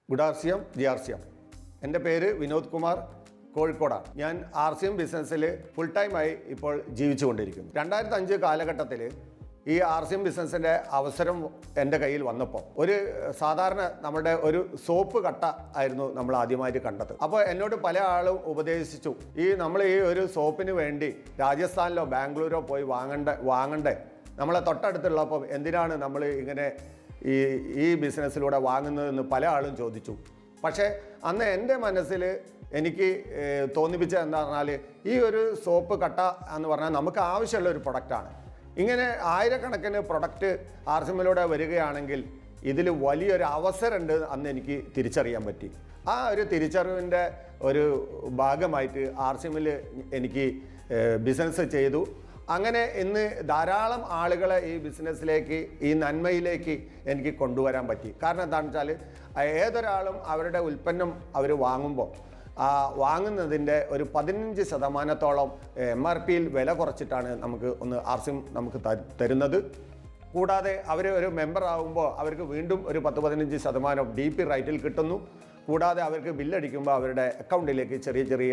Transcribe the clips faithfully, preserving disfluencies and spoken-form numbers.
Good R C M, G R C M. എൻ്റെ പേര് വിനോദ് കുമാർ കോഴിക്കോടാണ്. ഞാൻ ആർ സി എം ബിസിനസ്സിൽ ഫുൾ ടൈമായി ഇപ്പോൾ ജീവിച്ചുകൊണ്ടിരിക്കുന്നു. രണ്ടായിരത്തി അഞ്ച് കാലഘട്ടത്തിൽ ഈ ആർ സി എം ബിസിനസ്സിൻ്റെ അവസരം എൻ്റെ കയ്യിൽ വന്നപ്പോൾ ഒരു സാധാരണ നമ്മുടെ ഒരു സോപ്പ് കട്ട ആയിരുന്നു നമ്മൾ ആദ്യമായിട്ട് കണ്ടത്. അപ്പോൾ എന്നോട് പല ആളും ഉപദേശിച്ചു, ഈ നമ്മൾ ഈ ഒരു സോപ്പിന് വേണ്ടി രാജസ്ഥാനിലോ ബാംഗ്ലൂരോ പോയി വാങ്ങേണ്ട വാങ്ങണ്ടേ നമ്മളെ തൊട്ടടുത്തുള്ളപ്പോൾ എന്തിനാണ് നമ്മൾ ഇങ്ങനെ ഈ ഈ ബിസിനസ്സിലൂടെ വാങ്ങുന്നതെന്ന് പല ആളും ചോദിച്ചു. പക്ഷേ അന്ന് എൻ്റെ മനസ്സിൽ എനിക്ക് തോന്നിപ്പിച്ച എന്താ പറഞ്ഞാൽ ഈ ഒരു സോപ്പ് കട്ട എന്ന് പറഞ്ഞാൽ നമുക്ക് ആവശ്യമുള്ള ഒരു പ്രൊഡക്റ്റാണ്. ഇങ്ങനെ ആയിരക്കണക്കിന് പ്രൊഡക്റ്റ് ആർ സി എമ്മിലൂടെ വരികയാണെങ്കിൽ ഇതിൽ വലിയൊരു അവസരമുണ്ട് അന്ന് എനിക്ക് തിരിച്ചറിയാൻ പറ്റി. ആ ഒരു തിരിച്ചറിവിൻ്റെ ഒരു ഭാഗമായിട്ട് ആർ സി എമ്മിൽ എനിക്ക് ബിസിനസ് ചെയ്തു. അങ്ങനെ ഇന്ന് ധാരാളം ആളുകളെ ഈ ബിസിനസ്സിലേക്ക് ഈ നന്മയിലേക്ക് എനിക്ക് കൊണ്ടുവരാൻ പറ്റി. കാരണം എന്താണെന്ന് വെച്ചാൽ ഏതൊരാളും അവരുടെ ഉൽപ്പന്നം അവർ വാങ്ങുമ്പോൾ ആ വാങ്ങുന്നതിൻ്റെ ഒരു പതിനഞ്ച് ശതമാനത്തോളം എം ആർ പിയിൽ വില കുറച്ചിട്ടാണ് നമുക്ക് ഒന്ന് ആർ സി എം നമുക്ക് തരുന്നത്. കൂടാതെ അവർ ഒരു മെമ്പർ ആകുമ്പോൾ അവർക്ക് വീണ്ടും ഒരു പത്ത് പതിനഞ്ച് ശതമാനം ഡി പി റൈറ്റിൽ കിട്ടുന്നു. കൂടാതെ അവർക്ക് ബില്ലടിക്കുമ്പോൾ അവരുടെ അക്കൗണ്ടിലേക്ക് ചെറിയ ചെറിയ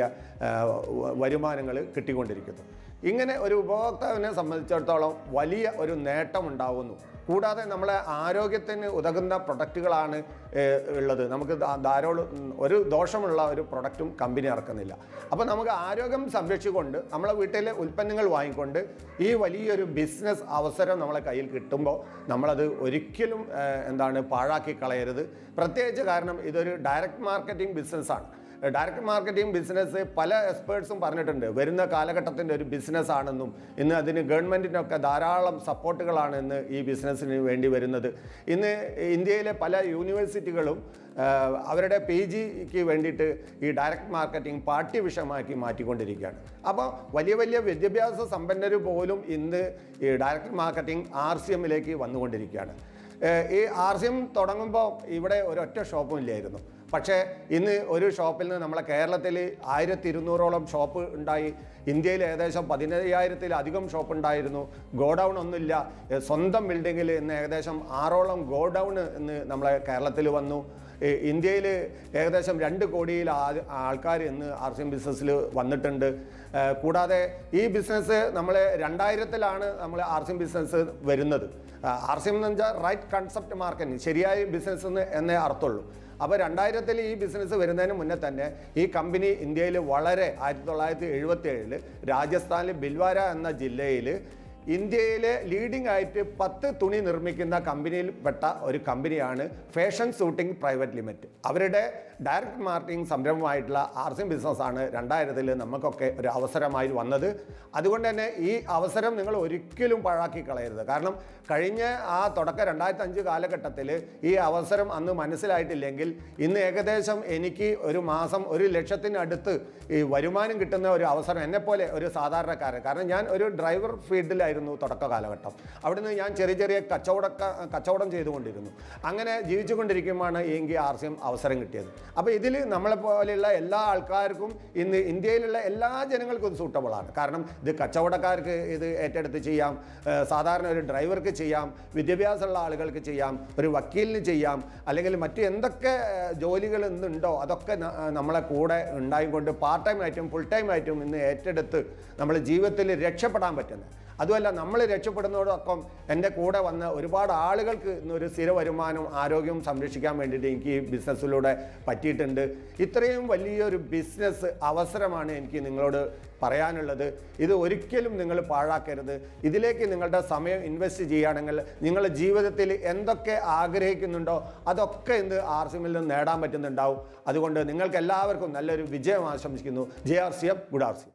വരുമാനങ്ങൾ കിട്ടിക്കൊണ്ടിരിക്കുന്നു. ഇങ്ങനെ ഒരു ഉപഭോക്താവിനെ സംബന്ധിച്ചിടത്തോളം വലിയ ഒരു നേട്ടമുണ്ടാവുന്നു. കൂടാതെ നമ്മളെ ആരോഗ്യത്തിന് ഉതകുന്ന പ്രൊഡക്റ്റുകളാണ് ഉള്ളത്. നമുക്ക് ധാരാളം ഒരു ദോഷമുള്ള ഒരു പ്രൊഡക്റ്റും കമ്പനി ഇറക്കുന്നില്ല. അപ്പോൾ നമുക്ക് ആരോഗ്യം സംരക്ഷിച്ചുകൊണ്ട് നമ്മളെ വീട്ടിലെ ഉൽപ്പന്നങ്ങൾ വാങ്ങിക്കൊണ്ട് ഈ വലിയൊരു ബിസിനസ് അവസരം നമ്മളെ കയ്യിൽ കിട്ടുമ്പോൾ നമ്മളത് ഒരിക്കലും എന്താണ് പാഴാക്കി കളയരുത്. പ്രത്യേകിച്ച് കാരണം ഇതൊരു ഡയറക്റ്റ് മാർക്കറ്റിംഗ് ബിസിനസ്സാണ്. ഡയറക്റ്റ് മാർക്കറ്റിംഗ് ബിസിനസ് പല എക്സ്പേർട്സും പറഞ്ഞിട്ടുണ്ട് വരുന്ന കാലഘട്ടത്തിൻ്റെ ഒരു ബിസിനസ് ആണെന്നും ഇന്ന് അതിന് ഗവൺമെൻറ്റിനൊക്കെ ധാരാളം സപ്പോർട്ടുകളാണ് ഇന്ന് ഈ ബിസിനസ്സിന് വേണ്ടി വരുന്നത്. ഇന്ന് ഇന്ത്യയിലെ പല യൂണിവേഴ്സിറ്റികളും അവരുടെ പി ജിക്ക് വേണ്ടിയിട്ട് ഈ ഡയറക്റ്റ് മാർക്കറ്റിംഗ് പാഠ്യവിഷയമാക്കി മാറ്റിക്കൊണ്ടിരിക്കുകയാണ്. അപ്പോൾ വലിയ വലിയ വിദ്യാഭ്യാസ സമ്പന്നർ പോലും ഇന്ന് ഈ ഡയറക്റ്റ് മാർക്കറ്റിംഗ് ആർ സി എമ്മിലേക്ക് വന്നുകൊണ്ടിരിക്കുകയാണ്. ഈ ആർ സി എം തുടങ്ങുമ്പോൾ ഇവിടെ ഒരൊറ്റ ഷോപ്പും ഇല്ലായിരുന്നു. പക്ഷേ ഇന്ന് ഒരു ഷോപ്പിൽ നിന്ന് നമ്മളെ കേരളത്തിൽ ആയിരത്തി ഇരുന്നൂറോളം ഷോപ്പ് ഉണ്ടായി. ഇന്ത്യയിൽ ഏകദേശം പതിനയ്യായിരത്തിലധികം ഷോപ്പ് ഉണ്ടായിരുന്നു. ഗോഡൗൺ ഒന്നുമില്ല. സ്വന്തം ബിൽഡിങ്ങിൽ ഇന്ന് ഏകദേശം ആറോളം ഗോഡൗൺ ഇന്ന് നമ്മളെ കേരളത്തിൽ വന്നു. ഇന്ത്യയിൽ ഏകദേശം രണ്ട് കോടിയിൽ ആൾക്കാർ ഇന്ന് ആർ സി എം ബിസിനസ്സിൽ വന്നിട്ടുണ്ട്. കൂടാതെ ഈ ബിസിനസ് നമ്മൾ രണ്ടായിരത്തിലാണ് നമ്മൾ ആർ സി എം ബിസിനസ് വരുന്നത്. ആർ സി എം എന്ന് വെച്ചാൽ റൈറ്റ് കൺസെപ്റ്റ് മാർക്കറ്റിംഗ്, ശരിയായ ബിസിനസ് എന്ന് എന്നേ അർത്ഥമുള്ളൂ. അപ്പോൾ രണ്ടായിരത്തിൽ ഈ ബിസിനസ് വരുന്നതിന് മുന്നേ തന്നെ ഈ കമ്പനി ഇന്ത്യയിൽ വളരെ ആയിരത്തി തൊള്ളായിരത്തി എഴുപത്തി ഏഴിൽ രാജസ്ഥാനിൽ ബിൽവാര എന്ന ജില്ലയിൽ ഇന്ത്യയിലെ ലീഡിംഗ് ആയിട്ട് പത്ത് തുണി നിർമ്മിക്കുന്ന കമ്പനിയിൽപ്പെട്ട ഒരു കമ്പനിയാണ് ഫാഷൻ സൂട്ടിംഗ് പ്രൈവറ്റ് ലിമിറ്റഡ്. അവരുടെ ഡയറക്റ്റ് മാർക്കറ്റിംഗ് സംരംഭമായിട്ടുള്ള ആർ സി എം ബിസിനസ്സാണ് രണ്ടായിരത്തിൽ നമുക്കൊക്കെ ഒരു അവസരമായി വന്നത്. അതുകൊണ്ട് തന്നെ ഈ അവസരം നിങ്ങൾ ഒരിക്കലും പാഴാക്കി കളയരുത്. കാരണം കഴിഞ്ഞ ആ തുടക്ക രണ്ടായിരത്തി അഞ്ച് കാലഘട്ടത്തിൽ ഈ അവസരം അന്ന് മനസ്സിലായിട്ടില്ലെങ്കിൽ ഇന്ന് ഏകദേശം എനിക്ക് ഒരു മാസം ഒരു ലക്ഷത്തിനടുത്ത് ഈ വരുമാനം കിട്ടുന്ന ഒരു അവസരം എന്നെപ്പോലെ ഒരു സാധാരണക്കാരൻ, കാരണം ഞാൻ ഒരു ഡ്രൈവർ ഫീൽഡിലായിരുന്നു തുടക്ക കാലഘട്ടം. അവിടുന്ന് ഞാൻ ചെറിയ ചെറിയ കച്ചവട കച്ചവടം ചെയ്തുകൊണ്ടിരുന്നു. അങ്ങനെ ജീവിച്ചുകൊണ്ടിരിക്കുമ്പോഴാണ് എനിക്ക് ആർ സി എം അവസരം കിട്ടിയത്. അപ്പോൾ ഇതിൽ നമ്മളെപ്പോലെയുള്ള എല്ലാ ആൾക്കാർക്കും ഇന്ന് ഇന്ത്യയിലുള്ള എല്ലാ ജനങ്ങൾക്കും ഇത് സൂട്ടബിളാണ്. കാരണം ഇത് കച്ചവടക്കാർക്ക് ഇത് ഏറ്റെടുത്ത് ചെയ്യാം, സാധാരണ ഒരു ഡ്രൈവർക്ക് ചെയ്യാം, വിദ്യാഭ്യാസമുള്ള ആളുകൾക്ക് ചെയ്യാം, ഒരു വക്കീലിന് ചെയ്യാം, അല്ലെങ്കിൽ മറ്റ് എന്തൊക്കെ ജോലികൾ ഇന്നുണ്ടോ അതൊക്കെ നമ്മളെ കൂടെ ഉണ്ടായിക്കൊണ്ട് പാർട്ട് ടൈം ആയിട്ടും ഫുൾ ടൈം ആയിട്ടും ഇന്ന് ഏറ്റെടുത്ത് നമ്മൾ ജീവിതത്തിൽ രക്ഷപ്പെടാൻ പറ്റുന്നത്. അതുമല്ല, നമ്മൾ രക്ഷപ്പെടുന്നതോടൊപ്പം എൻ്റെ കൂടെ വന്ന ഒരുപാട് ആളുകൾക്ക് ഇന്നൊരു സ്ഥിര വരുമാനം ആരോഗ്യവും സംരക്ഷിക്കാൻ വേണ്ടിയിട്ട് എനിക്ക് ഈ ബിസിനസ്സിലൂടെ പറ്റിയിട്ടുണ്ട്. ഇത്രയും വലിയൊരു ബിസിനസ് അവസരമാണ് എനിക്ക് നിങ്ങളോട് പറയാനുള്ളത്. ഇത് ഒരിക്കലും നിങ്ങൾ പാഴാക്കരുത്. ഇതിലേക്ക് നിങ്ങളുടെ സമയം ഇൻവെസ്റ്റ് ചെയ്യുകയാണെങ്കിൽ നിങ്ങളുടെ ജീവിതത്തിൽ എന്തൊക്കെ ആഗ്രഹിക്കുന്നുണ്ടോ അതൊക്കെ ഇന്ന് ആർ സി എമ്മിൽ നിന്ന് നേടാൻ പറ്റുന്നുണ്ടാവും. അതുകൊണ്ട് നിങ്ങൾക്ക് എല്ലാവർക്കും നല്ലൊരു വിജയം ആശംസിക്കുന്നു. J R C M, good R C M.